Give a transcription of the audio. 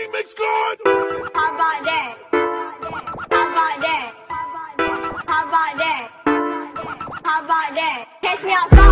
remix god. How about that? How about that? How about that? How about that? Catch me outside.